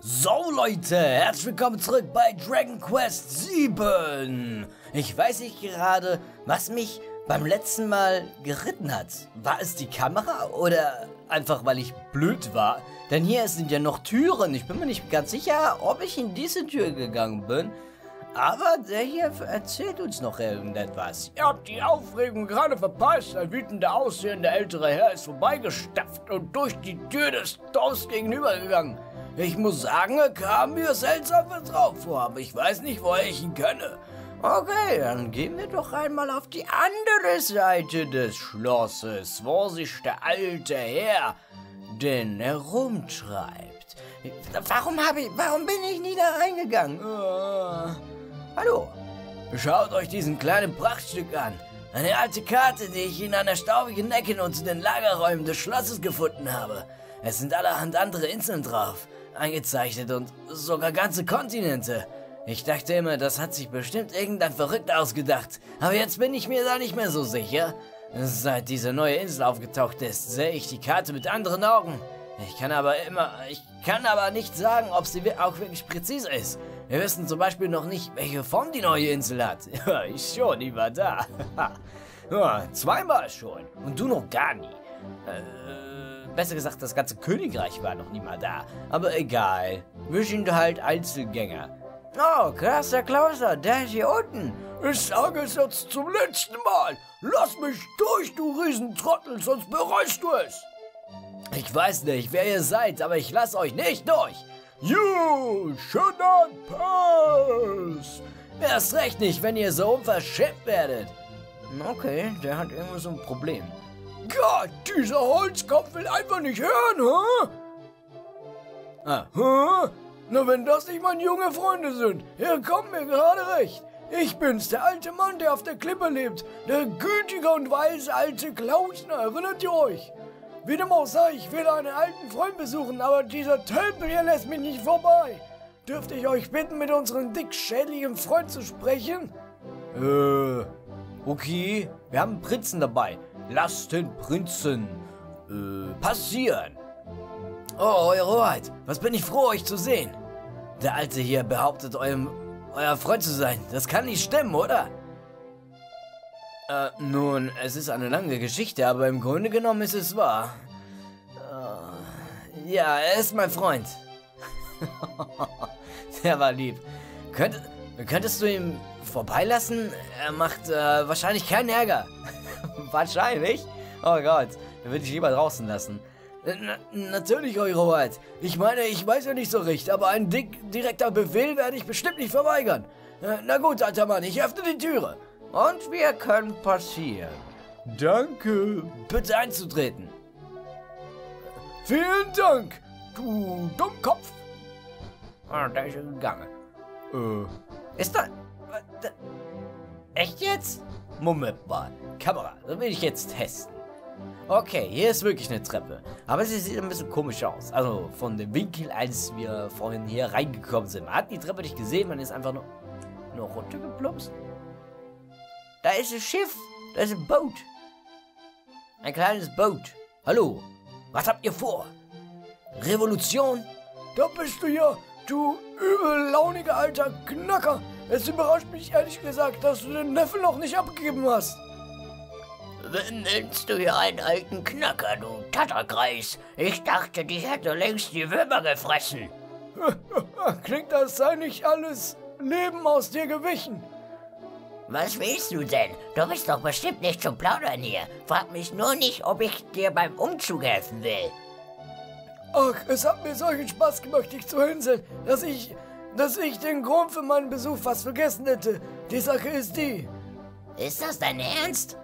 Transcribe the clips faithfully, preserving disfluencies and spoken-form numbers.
So Leute, herzlich willkommen zurück bei Dragon Quest sieben. Ich weiß nicht gerade, was mich beim letzten Mal geritten hat. War es die Kamera oder einfach weil ich blöd war? Denn hier sind ja noch Türen. Ich bin mir nicht ganz sicher, ob ich in diese Tür gegangen bin. Aber der hier erzählt uns noch irgendetwas. Ihr habt die Aufregung gerade verpasst. Ein wütender aussehender älterer Herr ist vorbeigestapft und durch die Tür des Dorfs gegenübergegangen. Ich muss sagen, er kam mir seltsam vertraut vor, aber ich weiß nicht, woher ich ihn kenne. Okay, dann gehen wir doch einmal auf die andere Seite des Schlosses, wo sich der alte Herr denn herumtreibt. Warum habe ich, warum bin ich nie da reingegangen? Uh, hallo, schaut euch diesen kleinen Prachtstück an. Eine alte Karte, die ich in einer staubigen Ecke unter den Lagerräumen des Schlosses gefunden habe. Es sind allerhand andere Inseln drauf, eingezeichnet und sogar ganze Kontinente. Ich dachte immer, das hat sich bestimmt irgendein Verrückter ausgedacht. Aber jetzt bin ich mir da nicht mehr so sicher. Seit diese neue Insel aufgetaucht ist, sehe ich die Karte mit anderen Augen. Ich kann aber immer, ich kann aber nicht sagen, ob sie auch wirklich präzise ist. Wir wissen zum Beispiel noch nicht, welche Form die neue Insel hat. Ja, ich schon, die war da. Ja, zweimal schon. Und du noch gar nie. Äh, besser gesagt, das ganze Königreich war noch nie mal da. Aber egal. Wir sind halt Einzelgänger. Oh, krass, der Klauser, der ist hier unten. Ich sage es jetzt zum letzten Mal. Lass mich durch, du Riesentrottel, sonst bereust du es. Ich weiß nicht, wer ihr seid, aber ich lasse euch nicht durch. You should not pass. Erst recht nicht, wenn ihr so unverschämt werdet. Okay, der hat irgendwie so ein Problem. Gott, dieser Holzkopf will einfach nicht hören, hä? Ah. Hä? Na, wenn das nicht meine junge Freunde sind, ihr kommt mir gerade recht. Ich bin's, der alte Mann, der auf der Klippe lebt. Der gütige und weise alte Klausner, erinnert ihr euch? Wie dem auch sei, ich will einen alten Freund besuchen, aber dieser Tölpel hier lässt mich nicht vorbei. Dürfte ich euch bitten, mit unserem dickschädligen Freund zu sprechen? Äh, okay. Wir haben einen Prinzen dabei. Lasst den Prinzen, äh, passieren. Oh, Eure Hoheit, was bin ich froh, euch zu sehen. Der Alte hier behauptet, eurem, euer Freund zu sein. Das kann nicht stimmen, oder? Äh, nun, es ist eine lange Geschichte, aber im Grunde genommen ist es wahr. Äh, ja, er ist mein Freund. Der war lieb. Könnt, könntest du ihm vorbeilassen? Er macht äh, wahrscheinlich keinen Ärger. Wahrscheinlich? Oh Gott, dann würde ich lieber draußen lassen. Na, natürlich, Eure Hoheit. Ich meine, ich weiß ja nicht so recht, aber ein dick, direkter Befehl werde ich bestimmt nicht verweigern. Na gut, alter Mann, ich öffne die Türe. Und wir können passieren. Danke. Bitte einzutreten. Vielen Dank, du Dummkopf. Ah, da ist er gegangen. Äh. Ist da... da echt jetzt? Moment mal. Kamera, das will ich jetzt testen. Okay, hier ist wirklich eine Treppe. Aber sie sieht ein bisschen komisch aus. Also von dem Winkel, als wir vorhin hier reingekommen sind. Man hat die Treppe nicht gesehen, man ist einfach nur, nur runtergeplumpst. Da ist ein Schiff. Da ist ein Boot. Ein kleines Boot. Hallo, was habt ihr vor? Revolution? Da bist du ja, du übellauniger alter Knacker. Es überrascht mich ehrlich gesagt, dass du den Neffen noch nicht abgegeben hast. Wen nennst du hier einen alten Knacker, du Tatterkreis? Ich dachte, die hätte längst die Würmer gefressen. Klingt, als sei nicht alles Leben aus dir gewichen. Was willst du denn? Du bist doch bestimmt nicht zum Plaudern hier. Frag mich nur nicht, ob ich dir beim Umzug helfen will. Ach, es hat mir solchen Spaß gemacht, dich zu hänseln, dass ich, dass ich den Grund für meinen Besuch fast vergessen hätte. Die Sache ist die. Ist das dein Ernst?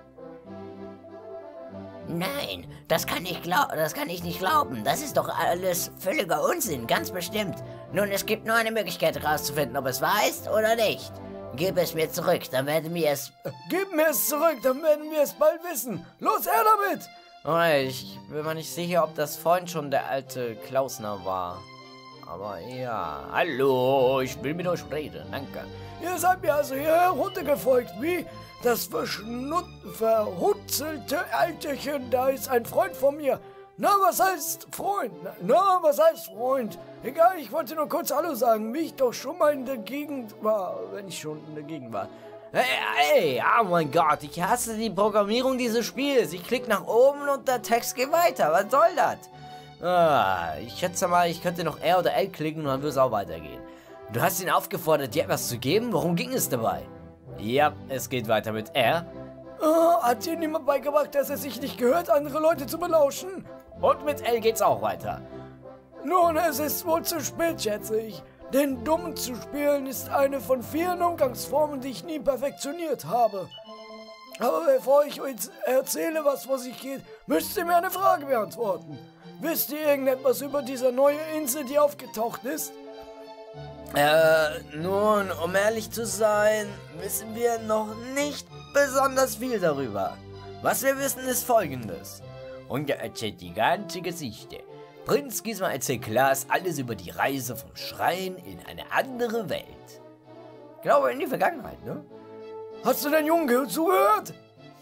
Nein, das kann ich glaub, das kann ich nicht glauben. Das ist doch alles völliger Unsinn, ganz bestimmt. Nun, es gibt nur eine Möglichkeit herauszufinden, ob es wahr ist oder nicht. Gib es mir zurück, dann werden wir es... Gib mir es zurück, dann werden wir es bald wissen. Los, her damit! Oh, ich bin mir nicht sicher, ob das vorhin schon der alte Klausner war. Aber ja, hallo, ich will mit euch reden, danke. Ihr seid mir also hier heruntergefolgt, wie? Das verschnut, verhutzelte Alterchen, da ist ein Freund von mir. Na, was heißt Freund? Na, na, was heißt Freund? Egal, ich wollte nur kurz Hallo sagen, wie ich doch schon mal in der Gegend war, wenn ich schon in der Gegend war. Hey, hey, oh mein Gott, ich hasse die Programmierung dieses Spiels. Ich klicke nach oben und der Text geht weiter. Was soll das? Ah, ich schätze mal, ich könnte noch R oder L klicken und dann würde es auch weitergehen. Du hast ihn aufgefordert, dir etwas zu geben? Worum ging es dabei? Ja, es geht weiter mit R. Oh, hat dir niemand beigebracht, dass es sich nicht gehört, andere Leute zu belauschen? Und mit L geht's auch weiter. Nun, es ist wohl zu spät, schätze ich. Denn dumm zu spielen ist eine von vielen Umgangsformen, die ich nie perfektioniert habe. Aber bevor ich euch erzähle, was vor sich geht, müsst ihr mir eine Frage beantworten. Wisst ihr irgendetwas über diese neue Insel, die aufgetaucht ist? Äh, nun, um ehrlich zu sein, wissen wir noch nicht besonders viel darüber. Was wir wissen, ist Folgendes. Und er erzählt die ganze Geschichte. Prinz Gisma erzählt Klaas alles über die Reise vom Schrein in eine andere Welt. Ich glaube in die Vergangenheit, ne? Hast du den Jungen zugehört?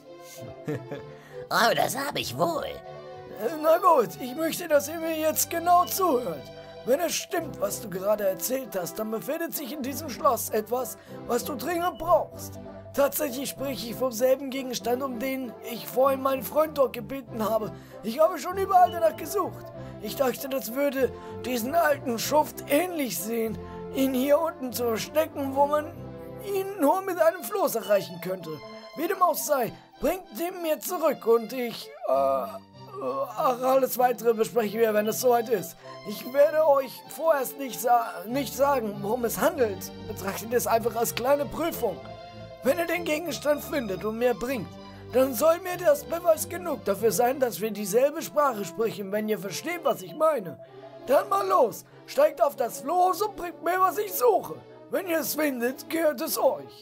Oh, das habe ich wohl. Na gut, ich möchte, dass ihr mir jetzt genau zuhört. Wenn es stimmt, was du gerade erzählt hast, dann befindet sich in diesem Schloss etwas, was du dringend brauchst. Tatsächlich spreche ich vom selben Gegenstand, um den ich vorhin meinen Freund dort gebeten habe. Ich habe schon überall danach gesucht. Ich dachte, das würde diesen alten Schuft ähnlich sehen, ihn hier unten zu verstecken, wo man ihn nur mit einem Floß erreichen könnte. Wie dem auch sei, bringt ihn mir zurück und ich, äh, ach, alles Weitere besprechen wir, wenn es soweit ist. Ich werde euch vorerst nicht, sa nicht sagen, worum es handelt. Betrachtet es einfach als kleine Prüfung. Wenn ihr den Gegenstand findet und mir bringt, dann soll mir das Beweis genug dafür sein, dass wir dieselbe Sprache sprechen, wenn ihr versteht, was ich meine. Dann mal los, steigt auf das Floß und bringt mir, was ich suche. Wenn ihr es findet, gehört es euch.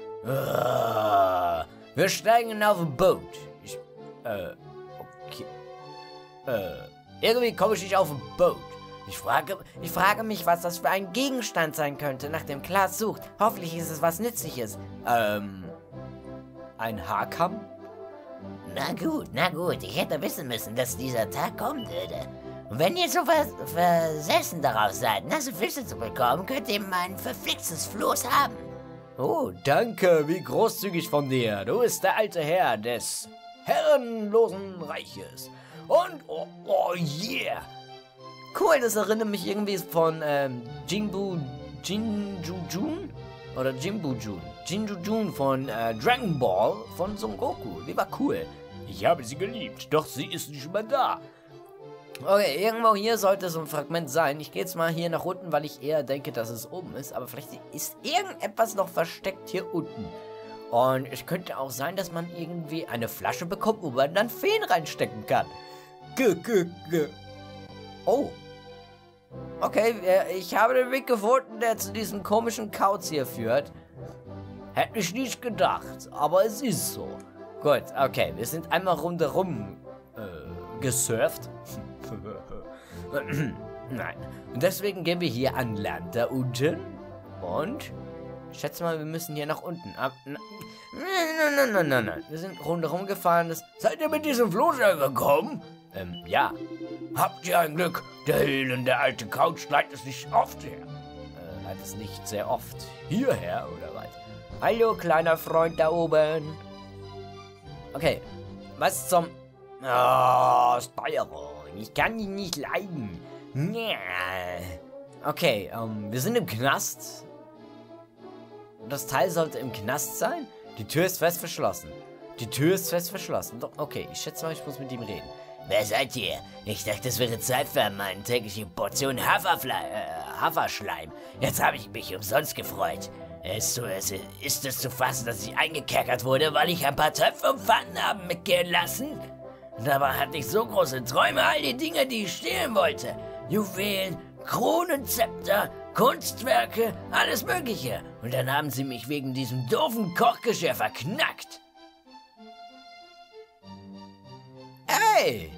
Uh, wir steigen auf ein Boot. Ich, äh, okay. Äh, irgendwie komme ich nicht auf ein Boot. Ich frage, ich frage mich, was das für ein Gegenstand sein könnte, nach dem Klaas sucht. Hoffentlich ist es was Nützliches. Ähm, ein Haarkamm? Na gut, na gut, ich hätte wissen müssen, dass dieser Tag kommen würde. Und wenn ihr so vers versessen darauf seid, nasse Fische zu bekommen, könnt ihr mein verflixtes Floß haben. Oh, danke, wie großzügig von dir. Du bist der alte Herr des herrenlosen Reiches. Und, oh, oh yeah. Cool, das erinnert mich irgendwie von ähm, Jinbu, Jinjujun? Oder Jimbujun. Jinjujun von äh, Dragon Ball von Son Goku. Die war cool. Ich habe sie geliebt, doch sie ist nicht mehr da. Okay, irgendwo hier sollte so ein Fragment sein. Ich gehe jetzt mal hier nach unten, weil ich eher denke, dass es oben ist. Aber vielleicht ist irgendetwas noch versteckt hier unten. Und es könnte auch sein, dass man irgendwie eine Flasche bekommt, wo man dann Feen reinstecken kann. G -g -g. Oh. Okay, ich habe den Weg gefunden, der zu diesem komischen Kauz hier führt. Hätte ich nicht gedacht, aber es ist so. Gut, okay, wir sind einmal rundherum äh, gesurft. Nein. Und deswegen gehen wir hier an Land da unten. Und ich schätze mal, wir müssen hier nach unten. Ab, nein, nein, nein, nein, nein, nein. Wir sind rundherum gefahren. Das, seid ihr mit diesem Floß gekommen? Ähm, ja. Habt ihr ein Glück? Der elende alte Couch leitet es nicht oft her. Äh, leitet es nicht sehr oft hierher, oder was? Hallo, kleiner Freund da oben. Okay. Was zum... Oh, Steuerung. Ich kann ihn nicht leiden. Ja. Okay, ähm, wir sind im Knast. Das Teil sollte im Knast sein. Die Tür ist fest verschlossen. Die Tür ist fest verschlossen. Doch, okay, ich schätze mal, ich muss mit ihm reden. Wer seid ihr? Ich dachte, es wäre Zeit für meine tägliche Portion Haferfle äh, Haferschleim. Jetzt habe ich mich umsonst gefreut. Es, so, es ist es zu fassen, dass ich eingekerkert wurde, weil ich ein paar Töpfe und Pfannen habe mitgehen lassen? Dabei hatte ich so große Träume, all die Dinge, die ich stehlen wollte. Juwelen, Kronen, Zepter, Kunstwerke, alles Mögliche. Und dann haben sie mich wegen diesem doofen Kochgeschirr verknackt. Hey!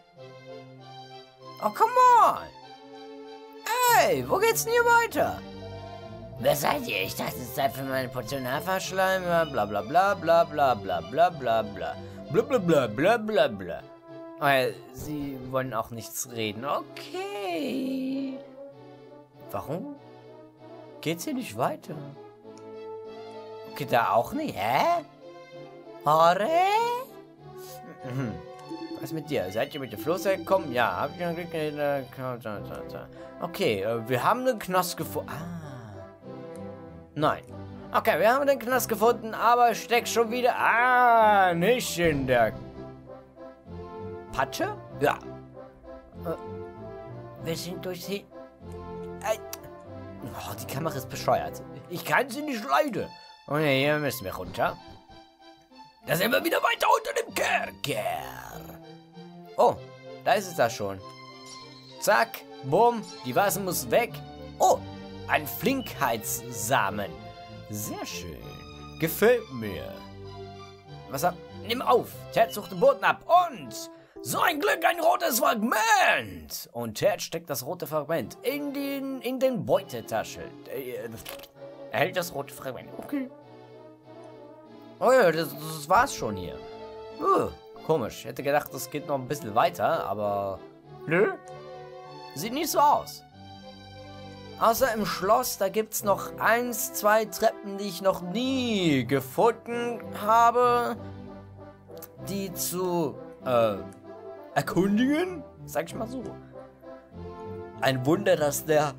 Oh, come on! Hey, wo geht's denn hier weiter? Wer seid ihr? Ich dachte, es ist Zeit für meine Portion Haferschleim. Bla bla bla bla bla bla bla bla bla bla bla bla bla bla bla bla. Äh, sie wollen auch nichts reden. Okay. Warum geht's hier nicht weiter? Okay, da auch nicht. Hä? Hore? Mhm. Was ist mit dir? Seid ihr mit dem Floß hergekommen? Ja, hab ich ein Glück. Okay, äh, wir haben den Knast gefunden. Ah. Nein. Okay, wir haben den Knast gefunden, aber steckt schon wieder. Ah, nicht in der Patsche? Ja. Äh, wir sind durch sie. Äh, oh, die Kamera ist bescheuert. Ich kann sie nicht leiden. Oh ne, hier müssen wir runter. Da sind wir wieder weiter unter dem Kerker. Oh, da ist es da schon. Zack, bumm, die Wasser muss weg. Oh, ein Flinkheitssamen. Sehr schön. Gefällt mir. Was hat... Nimm auf. Ted sucht den Boden ab. Und... So ein Glück, ein rotes Fragment. Und Ted steckt das rote Fragment in den, in den Beutetasche. Er hält das rote Fragment. Okay. Oh ja, das, das war's schon hier. Uh, komisch. Ich hätte gedacht, das geht noch ein bisschen weiter, aber... Nö. Sieht nicht so aus. Außer im Schloss, da gibt's noch eins, zwei Treppen, die ich noch nie gefunden habe. Die zu, äh, erkundigen? Sag ich mal so. Ein Wunder, dass der...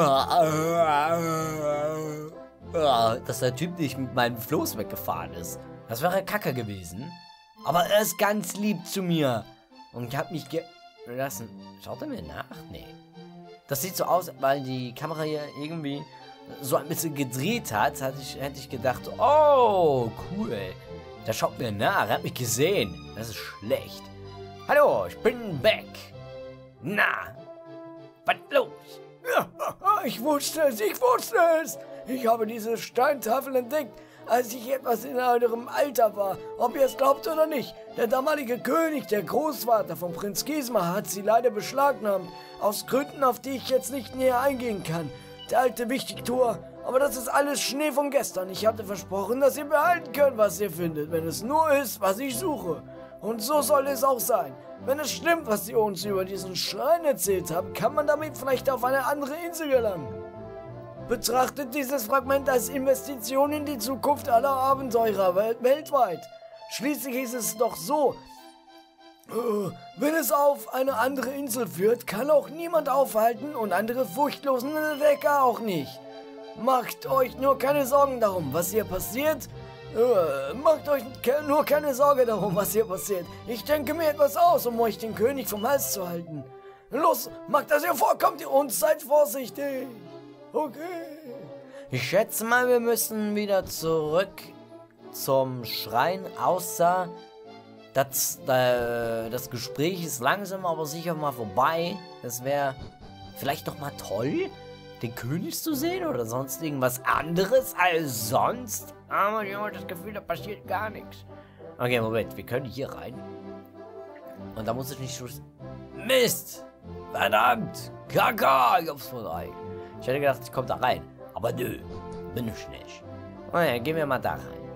dass der Typ nicht mit meinem Floß weggefahren ist. Das wäre Kacke gewesen. Aber er ist ganz lieb zu mir. Und ich hab mich gelassen. Schaut er mir nach? Nee. Das sieht so aus, weil die Kamera hier irgendwie so ein bisschen gedreht hat. Hatte ich, hätte ich gedacht, oh, cool. Der schaut mir nach. Er hat mich gesehen. Das ist schlecht. Hallo, ich bin Beck. Na, was los? Ja, ich wusste es, ich wusste es. Ich habe diese Steintafel entdeckt, als ich etwas in eurem Alter war. Ob ihr es glaubt oder nicht. Der damalige König, der Großvater von Prinz Gisma, hat sie leider beschlagnahmt. Aus Gründen, auf die ich jetzt nicht näher eingehen kann. Der alte Wichtigtuer. Aber das ist alles Schnee von gestern. Ich hatte versprochen, dass ihr behalten könnt, was ihr findet, wenn es nur ist, was ich suche. Und so soll es auch sein. Wenn es stimmt, was ihr uns über diesen Schrein erzählt habt, kann man damit vielleicht auf eine andere Insel gelangen. Betrachtet dieses Fragment als Investition in die Zukunft aller Abenteurer wel weltweit. Schließlich ist es doch so, äh, wenn es auf eine andere Insel führt, kann auch niemand aufhalten und andere furchtlosen Entdecker auch nicht. Macht euch nur keine Sorgen darum, was hier passiert. Äh, macht euch ke nur keine Sorge darum, was hier passiert. Ich denke mir etwas aus, um euch den König vom Hals zu halten. Los, macht, dass ihr vorkommt und seid vorsichtig. Okay. Ich schätze mal, wir müssen wieder zurück zum Schrein, außer das, äh, das Gespräch ist langsam aber sicher mal vorbei. Das wäre vielleicht doch mal toll, den König zu sehen oder sonst irgendwas anderes als sonst. Aber ich habe das Gefühl, da passiert gar nichts. Okay, Moment, wir können hier rein. Und da muss ich nicht... Mist! Verdammt! Kaka! Ich hab's vorbei. Ich hätte gedacht, ich komme da rein. Aber nö, bin ich nicht. Oh ja, gehen wir mal da rein.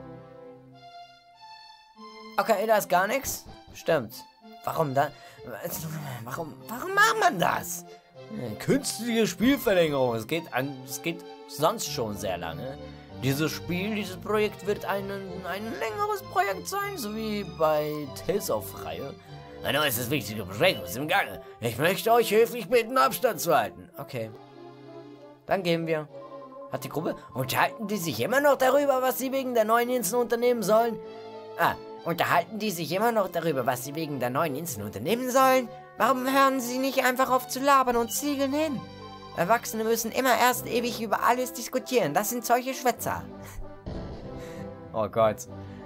Okay, da ist gar nichts. Stimmt. Warum da? Warum, warum macht man das? Künstliche Spielverlängerung. Es geht, an, es geht sonst schon sehr lange. Dieses Spiel, dieses Projekt wird ein, ein längeres Projekt sein, so wie bei Tales of Reihe. Ein neues wichtige Projekt ist im Gange. Ich möchte euch höflich bitten, Abstand zu halten. Okay. Dann gehen wir. Hat die Gruppe... Unterhalten die sich immer noch darüber, was sie wegen der neuen Insel unternehmen sollen? Ah, unterhalten die sich immer noch darüber, was sie wegen der neuen Insel unternehmen sollen? Warum hören sie nicht einfach auf zu labern und ziegeln hin? Erwachsene müssen immer erst ewig über alles diskutieren. Das sind solche Schwätzer. Oh Gott.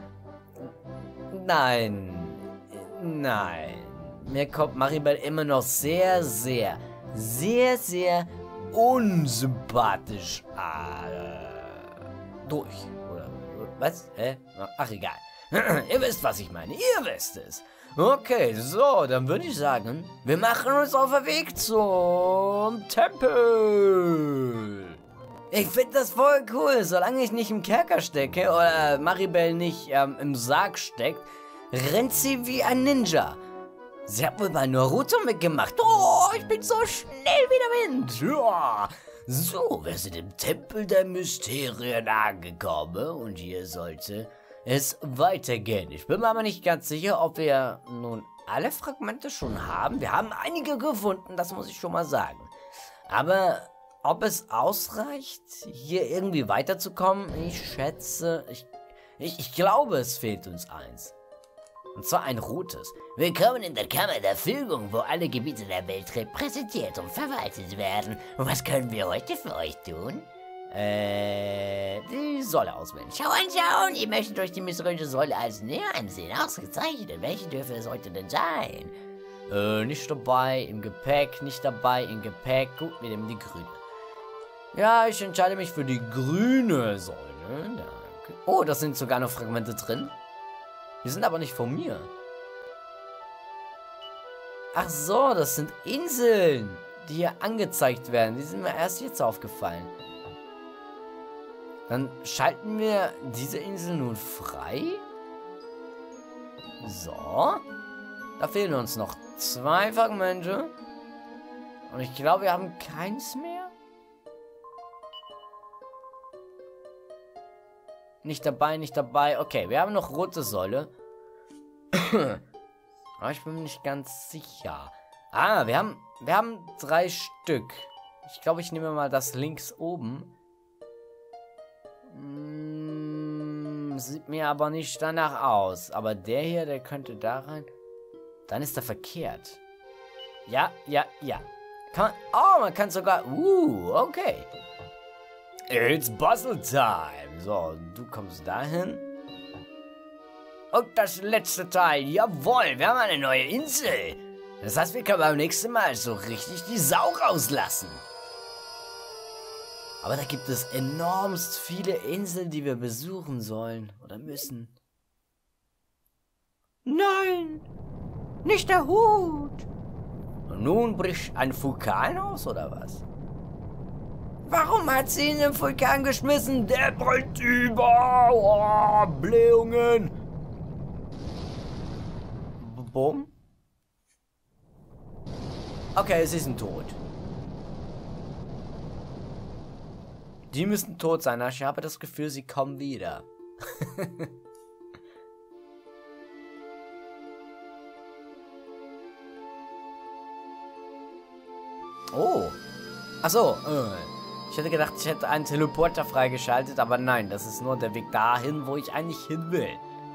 Nein. Nein. Mir kommt Maribel immer noch sehr, sehr, sehr, sehr unsympathisch äh, durch. Oder was? Hä? Ach, egal. Ihr wisst, was ich meine. Ihr wisst es. Okay, so, dann würde ich sagen, wir machen uns auf den Weg zum Tempel. Ich finde das voll cool. Solange ich nicht im Kerker stecke oder Maribel nicht ähm, im Sarg steckt, rennt sie wie ein Ninja. Sie hat wohl bei Naruto mitgemacht. Oh, ich bin so schnell wie der Wind. Ja. So, wir sind im Tempel der Mysterien angekommen und hier sollte es weitergehen. Ich bin mir aber nicht ganz sicher, ob wir nun alle Fragmente schon haben. Wir haben einige gefunden, das muss ich schon mal sagen. Aber ob es ausreicht, hier irgendwie weiterzukommen, ich schätze, ich, ich, ich glaube, es fehlt uns eins. Und zwar ein rotes. Willkommen in der Kammer der Fügung, wo alle Gebiete der Welt repräsentiert und verwaltet werden. Und was können wir heute für euch tun? Äh, die Säule auswählen. Schau anschauen, ihr möchtet euch die mysteriöse Säule als näher ansehen. Ausgezeichnet. Welche dürfte es heute denn sein? Äh, nicht dabei, im Gepäck, nicht dabei, im Gepäck. Gut, wir nehmen die grüne. Ja, ich entscheide mich für die grüne Säule. Danke. Oh, da sind sogar noch Fragmente drin. Die sind aber nicht von mir. Ach so, das sind Inseln, die hier angezeigt werden. Die sind mir erst jetzt aufgefallen. Dann schalten wir diese Insel nun frei. So. Da fehlen uns noch zwei Fragmente. Und ich glaube, wir haben keins mehr. Nicht dabei, nicht dabei. Okay, wir haben noch rote Säule. Aber ich bin mir nicht ganz sicher. Ah, wir haben, wir haben drei Stück. Ich glaube, ich nehme mal das links oben. Hm, sieht mir aber nicht danach aus. Aber der hier, der könnte da rein. Dann ist er verkehrt. Ja, ja, ja. Kann man, oh, man kann sogar... Uh, okay. It's Puzzle Time. So, du kommst dahin. Und das letzte Teil. Jawohl, wir haben eine neue Insel. Das heißt, wir können beim nächsten Mal so richtig die Sau rauslassen. Aber da gibt es enormst viele Inseln, die wir besuchen sollen oder müssen. Nein, nicht der Hut. Und nun bricht ein Vulkan aus, oder was? Warum hat sie ihn im Vulkan geschmissen? Der brennt über. Oh, Blähungen. Boom. Okay, sie sind tot. Die müssen tot sein. Ich habe das Gefühl, sie kommen wieder. Oh. Achso. Ich hätte gedacht, ich hätte einen Teleporter freigeschaltet, aber nein, das ist nur der Weg dahin, wo ich eigentlich hin will.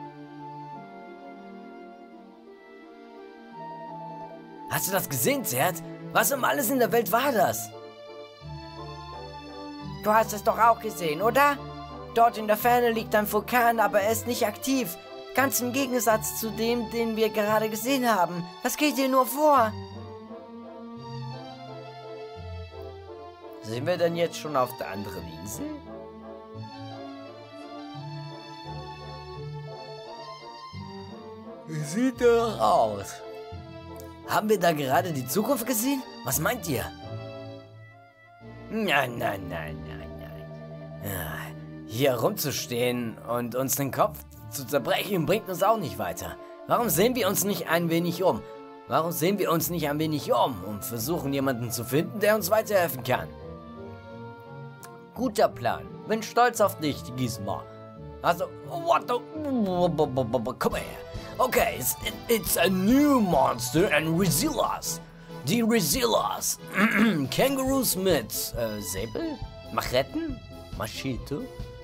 Hast du das gesehen, Zert? Was um alles in der Welt war das? Du hast es doch auch gesehen, oder? Dort in der Ferne liegt ein Vulkan, aber er ist nicht aktiv. Ganz im Gegensatz zu dem, den wir gerade gesehen haben. Was geht dir nur vor? Sind wir denn jetzt schon auf der anderen Insel? Wie sieht der aus? Haben wir da gerade die Zukunft gesehen? Was meint ihr? Nein, nein, nein, nein, nein. Ja, hier rumzustehen und uns den Kopf zu zerbrechen, bringt uns auch nicht weiter. Warum sehen wir uns nicht ein wenig um? Warum sehen wir uns nicht ein wenig um und versuchen, jemanden zu finden, der uns weiterhelfen kann? Guter Plan. Bin stolz auf dich, Gizmo. Also, what the... Komm her. Okay, it's, it's a new monster and Rezillas. Die Rezillas. Kängurus mit äh, Säbel? Machetten? Machete?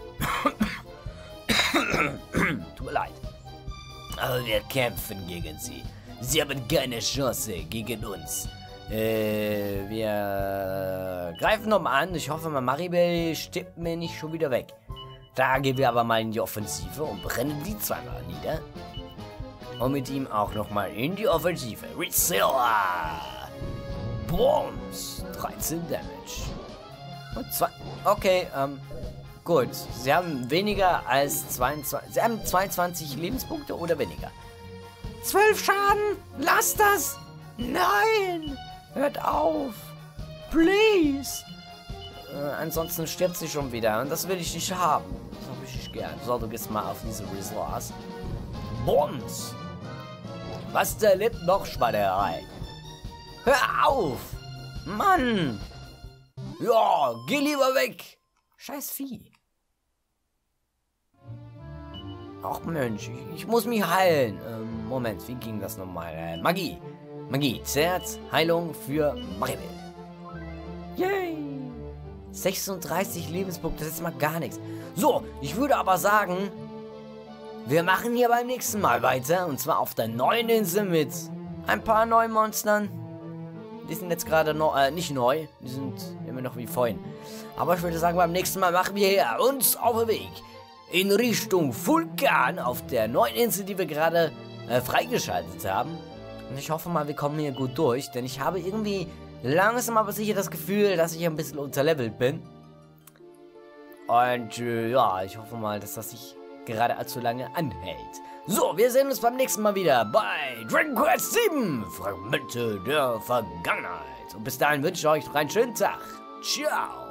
Tut mir leid. Aber wir kämpfen gegen sie. Sie haben keine Chance gegen uns. Äh, wir greifen nochmal an. Ich hoffe, Maribel stirbt mir nicht schon wieder weg. Da gehen wir aber mal in die Offensive und brennen die zweimal nieder. Und mit ihm auch nochmal in die Offensive. Rezilla! Booms! dreizehn Damage. Und zwei... Okay, ähm... gut. Sie haben weniger als zweiundzwanzig... Sie haben zweiundzwanzig Lebenspunkte oder weniger. zwölf Schaden! Lass das! Nein! Hört auf! Please! Äh, ansonsten stirbt sie schon wieder. Und das will ich nicht haben. Das habe ich nicht gern. So, du gehst mal auf diese Resource. Bums! Was, da lebt noch Schweinerei? Hör auf! Mann! Ja, geh lieber weg! Scheiß Vieh. Ach Mensch, ich, ich muss mich heilen. Ähm, Moment, wie ging das nochmal? Äh, Magie. Magie. Zerz, Heilung für Maribel. Yay! sechsunddreißig Lebenspunkte, das ist mal gar nichts. So, ich würde aber sagen, wir machen hier beim nächsten Mal weiter. Und zwar auf der neuen Insel mit ein paar neuen Monstern. Die sind jetzt gerade noch, äh, nicht neu. Die sind immer noch wie vorhin. Aber ich würde sagen, beim nächsten Mal machen wir hier uns auf den Weg in Richtung Vulkan auf der neuen Insel, die wir gerade äh, freigeschaltet haben. Und ich hoffe mal, wir kommen hier gut durch, denn ich habe irgendwie langsam aber sicher das Gefühl, dass ich ein bisschen unterlevelt bin. Und äh, ja, ich hoffe mal, dass das sich gerade allzu lange anhält. So, wir sehen uns beim nächsten Mal wieder bei Dragon Quest sieben, Fragmente der Vergangenheit. Und bis dahin wünsche ich euch noch einen schönen Tag. Ciao.